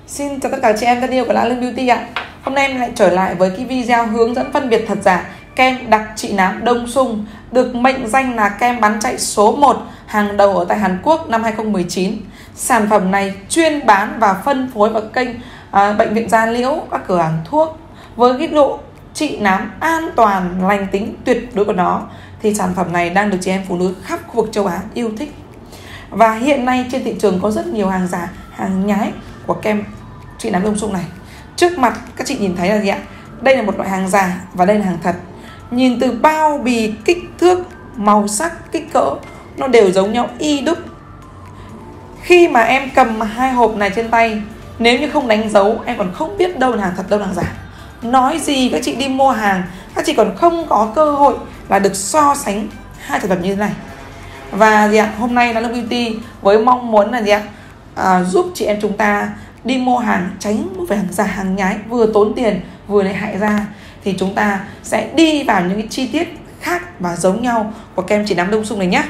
Xin chào tất cả chị em thân yêu của Lan Lương Beauty ạ. Hôm nay em lại trở lại với cái video hướng dẫn phân biệt thật giả kem đặc trị nám Đông Sung, được mệnh danh là kem bán chạy số 1 hàng đầu ở tại Hàn Quốc năm 2019. Sản phẩm này chuyên bán và phân phối vào kênh bệnh viện da liễu, các cửa hàng thuốc. Với cái độ trị nám an toàn, lành tính tuyệt đối của nó thì sản phẩm này đang được chị em phụ nữ khắp khu vực châu Á yêu thích. Và hiện nay trên thị trường có rất nhiều hàng giả, hàng nhái của kem trị nám Đông Sung này. Trước mặt các chị nhìn thấy là gì ạ? Đây là một loại hàng giả và đây là hàng thật. Nhìn từ bao bì, kích thước, màu sắc, kích cỡ nó đều giống nhau y đúc. Khi mà em cầm hai hộp này trên tay, nếu như không đánh dấu em còn không biết đâu là hàng thật đâu là hàng giả. Nói gì các chị đi mua hàng, các chị còn không có cơ hội là được so sánh hai sản phẩm như thế này. Và gì ạ? Hôm nay Lan Lương Beauty với mong muốn là gì ạ? Giúp chị em chúng ta đi mua hàng, tránh mua phải hàng giả, hàng nhái, vừa tốn tiền vừa lại hại da, thì chúng ta sẽ đi vào những cái chi tiết khác và giống nhau của kem trị nám Đông Sung này nhé.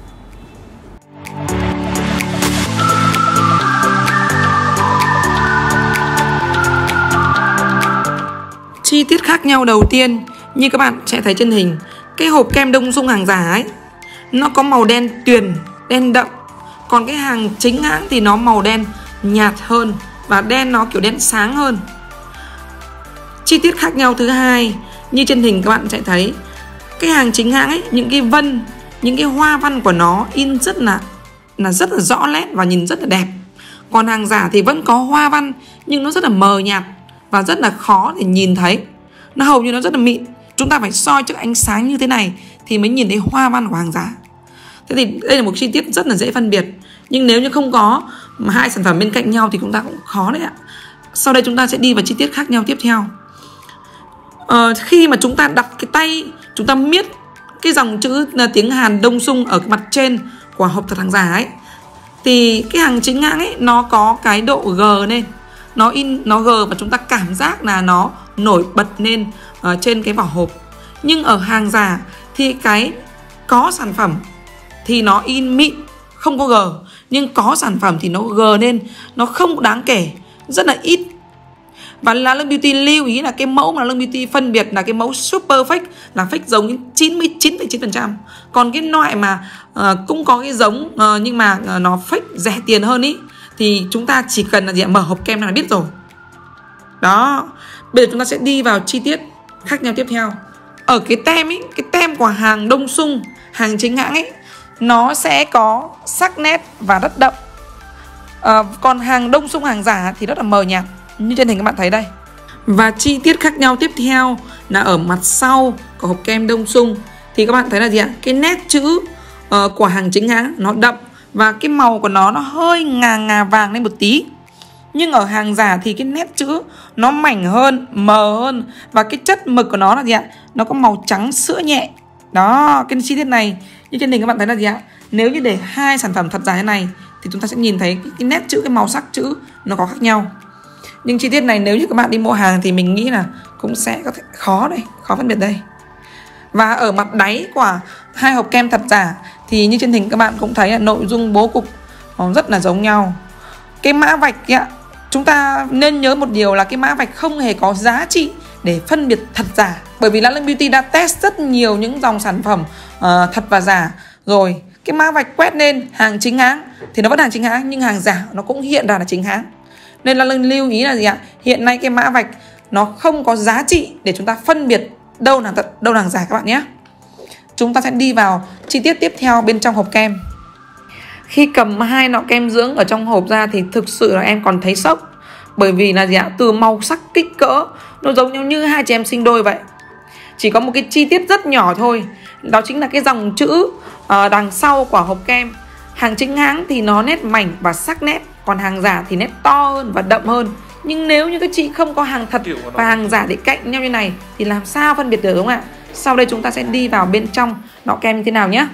Chi tiết khác nhau đầu tiên, như các bạn sẽ thấy trên hình, cái hộp kem Đông Sung hàng giả ấy, nó có màu đen tuyền, đen đậm. Còn cái hàng chính hãng thì nó màu đen nhạt hơn và đen nó kiểu đen sáng hơn. Chi tiết khác nhau thứ hai, như trên hình các bạn sẽ thấy, cái hàng chính hãng ấy, những cái vân, những cái hoa văn của nó in rất là rõ nét và nhìn rất là đẹp. Còn hàng giả thì vẫn có hoa văn nhưng nó rất là mờ nhạt và rất là khó để nhìn thấy. Nó hầu như nó rất là mịn. Chúng ta phải soi trước ánh sáng như thế này thì mới nhìn thấy hoa văn của hàng giả. Thế thì đây là một chi tiết rất là dễ phân biệt. Nhưng nếu như không có mà hai sản phẩm bên cạnh nhau thì chúng ta cũng khó đấy ạ. Sau đây chúng ta sẽ đi vào chi tiết khác nhau tiếp theo. Khi mà chúng ta đặt cái tay, chúng ta miết cái dòng chữ là tiếng Hàn Đông Sung ở cái mặt trên của hộp thật hàng giả ấy, thì cái hàng chính hãng ấy nó có cái độ G lên, nó G và chúng ta cảm giác là nó nổi bật lên trên cái vỏ hộp. Nhưng ở hàng giả thì cái có sản phẩm thì nó in mịn, không có G, nhưng có sản phẩm thì nó G lên, nó không đáng kể, rất là ít. Và Lan Lương Beauty lưu ý là cái mẫu mà Lan Lương Beauty phân biệt là cái mẫu super fake, là fake giống đến 99,9%. Còn cái loại mà cũng có cái giống nhưng mà nó fake rẻ tiền hơn ý, thì chúng ta chỉ cần là gì? Mở hộp kem là biết rồi. Đó. Bây giờ chúng ta sẽ đi vào chi tiết khác nhau tiếp theo. Ở cái tem ấy, cái tem của hàng Đông Sung, hàng chính hãng ấy, nó sẽ có sắc nét và rất đậm. Còn hàng Đông Sung hàng giả thì rất là mờ nhạt, như trên hình các bạn thấy đây. Và chi tiết khác nhau tiếp theo là ở mặt sau của hộp kem Đông Sung thì các bạn thấy là gì ạ? Cái nét chữ của hàng chính hãng nó đậm và cái màu của nó hơi ngà vàng lên một tí. Nhưng ở hàng giả thì cái nét chữ nó mảnh hơn, mờ hơn, và cái chất mực của nó là gì ạ? Nó có màu trắng sữa nhẹ. Đó, cái chi tiết này như trên hình các bạn thấy là gì ạ? Nếu như để hai sản phẩm thật giả như này thì chúng ta sẽ nhìn thấy cái nét chữ, cái màu sắc chữ nó có khác nhau. Nhưng chi tiết này nếu như các bạn đi mua hàng thì mình nghĩ là cũng sẽ có thể khó phân biệt đây. Và ở mặt đáy của hai hộp kem thật giả thì như trên hình các bạn cũng thấy là nội dung bố cục rất là giống nhau. Cái mã vạch ạ, chúng ta nên nhớ một điều là cái mã vạch không hề có giá trị để phân biệt thật giả. Bởi vì Lan Lương Beauty đã test rất nhiều những dòng sản phẩm thật và giả rồi. Cái mã vạch quét lên hàng chính hãng thì nó vẫn hàng chính hãng, nhưng hàng giả nó cũng hiện ra là chính hãng. Nên Lan Lương lưu ý là gì ạ? Hiện nay cái mã vạch nó không có giá trị để chúng ta phân biệt đâu là thật, đâu là hàng giả các bạn nhé. Chúng ta sẽ đi vào chi tiết tiếp theo bên trong hộp kem. Khi cầm hai lọ kem dưỡng ở trong hộp ra thì thực sự là em còn thấy sốc. Bởi vì là gì ạ? Từ màu sắc, kích cỡ nó giống nhau như hai chị em sinh đôi vậy. Chỉ có một cái chi tiết rất nhỏ thôi, đó chính là cái dòng chữ đằng sau của hộp kem. Hàng chính hãng thì nó nét mảnh và sắc nét, còn hàng giả thì nét to hơn và đậm hơn. Nhưng nếu như các chị không có hàng thật và hàng giả để cạnh nhau như này thì làm sao phân biệt được, đúng không ạ? Sau đây chúng ta sẽ đi vào bên trong lọ kem như thế nào nhé.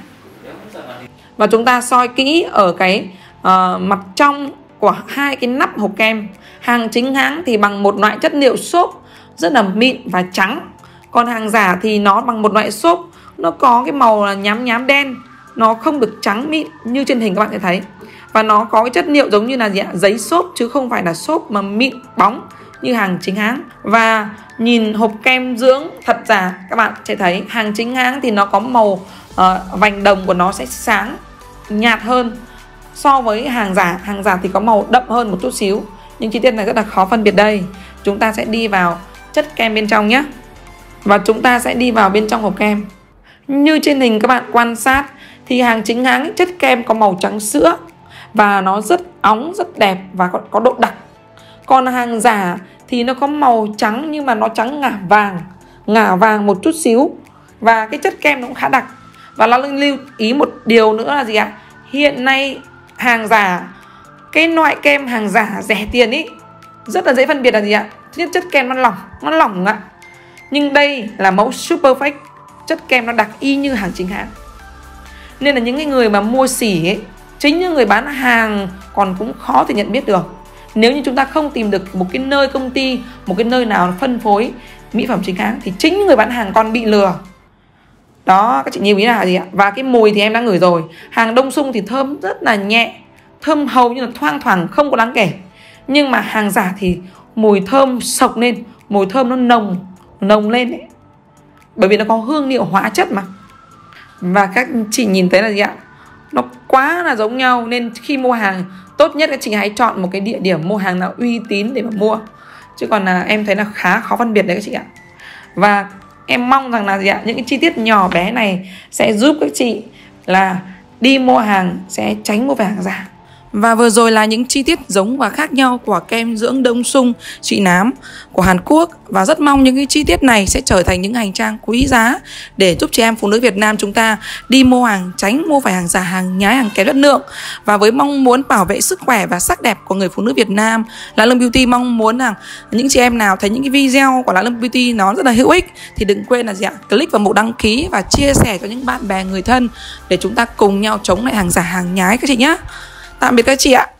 Và chúng ta soi kỹ ở cái mặt trong của hai cái nắp hộp kem. Hàng chính hãng thì bằng một loại chất liệu xốp rất là mịn và trắng. Còn hàng giả thì nó bằng một loại xốp, nó có cái màu là nhám đen, nó không được trắng mịn như trên hình các bạn sẽ thấy. Và nó có cái chất liệu giống như là gì ạ? Giấy xốp chứ không phải là xốp mà mịn bóng như hàng chính hãng. Và nhìn hộp kem dưỡng thật giả, các bạn sẽ thấy hàng chính hãng thì nó có màu vành đồng của nó sẽ sáng nhạt hơn so với hàng giả. Hàng giả thì có màu đậm hơn một chút xíu. Nhưng chi tiết này rất là khó phân biệt đây. Chúng ta sẽ đi vào chất kem bên trong nhé. Và chúng ta sẽ đi vào bên trong hộp kem. Như trên hình các bạn quan sát thì hàng chính hãng chất kem có màu trắng sữa và nó rất óng, rất đẹp và có độ đặc. Còn hàng giả thì nó có màu trắng nhưng mà nó trắng ngả vàng một chút xíu. Và cái chất kem nó cũng khá đặc. Và nó lưu ý một điều nữa là gì ạ? Hiện nay hàng giả, cái loại kem hàng giả rẻ tiền ý, rất là dễ phân biệt là gì ạ? Thứ nhất, chất kem nó lỏng ạ. Nhưng đây là mẫu super fake, chất kem nó đặc y như hàng chính hãng. Nên là những cái người mà mua xỉ ấy, chính những người bán hàng còn cũng khó thể nhận biết được. Nếu như chúng ta không tìm được một cái nơi công ty, một cái nơi nào phân phối mỹ phẩm chính hãng thì chính những người bán hàng còn bị lừa. Đó, các chị lưu ý là gì ạ? Và cái mùi thì em đã ngửi rồi. Hàng Đông Sung thì thơm rất là nhẹ, thơm hầu như là thoang thoảng, không có đáng kể. Nhưng mà hàng giả thì mùi thơm sộc lên, mùi thơm nó nồng lên ấy. Bởi vì nó có hương liệu hóa chất mà. Và các chị nhìn thấy là gì ạ? Nó quá là giống nhau. Nên khi mua hàng, tốt nhất các chị hãy chọn một cái địa điểm mua hàng nào uy tín để mà mua. Chứ còn là em thấy là khá khó phân biệt đấy các chị ạ. Và em mong rằng là gì ạ? Những cái chi tiết nhỏ bé này sẽ giúp các chị là đi mua hàng sẽ tránh mua phải hàng giả. Và vừa rồi là những chi tiết giống và khác nhau của kem dưỡng Đông Sung Chị Nám của Hàn Quốc. Và rất mong những cái chi tiết này sẽ trở thành những hành trang quý giá để giúp chị em phụ nữ Việt Nam chúng ta đi mua hàng, tránh mua phải hàng giả, hàng nhái, hàng kém chất lượng. Và với mong muốn bảo vệ sức khỏe và sắc đẹp của người phụ nữ Việt Nam, Lạ Lẫm Beauty mong muốn rằng những chị em nào thấy những cái video của Lạ Lẫm Beauty nó rất là hữu ích thì đừng quên là gì ạ? Click vào mục đăng ký và chia sẻ cho những bạn bè người thân để chúng ta cùng nhau chống lại hàng giả, hàng nhái các chị nhé. Tạm biệt các chị ạ.